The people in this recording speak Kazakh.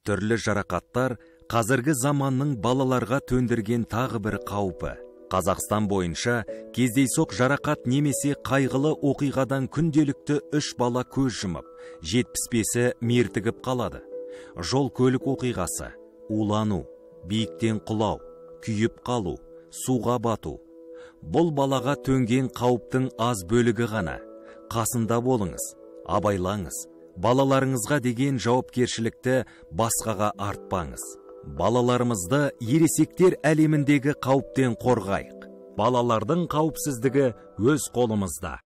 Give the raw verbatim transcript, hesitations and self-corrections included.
Түрлі жарақаттар қазіргі заманның балаларға төндірген тағы бір қаупі. Қазақстан бойынша кездейсоқ жарақат немесе қайғылы оқиғадан күнделікті үш бала көз жұмып, жетпіс бесі мертігіп қалады. Жол көлік оқиғасы, улану, биіктен құлау, күйіп қалу, суға бату. Бұл балаға төнген қауіптің аз бөлігі ғана. Қасында болыңыз, абайлаңыз. Балаларыңызға деген жауапкершілікті басқаға артпаңыз. Балаларымызды ересектер әлеміндегі қауіптен қорғайық. Балалардың қауіпсіздігі өз қолымызда.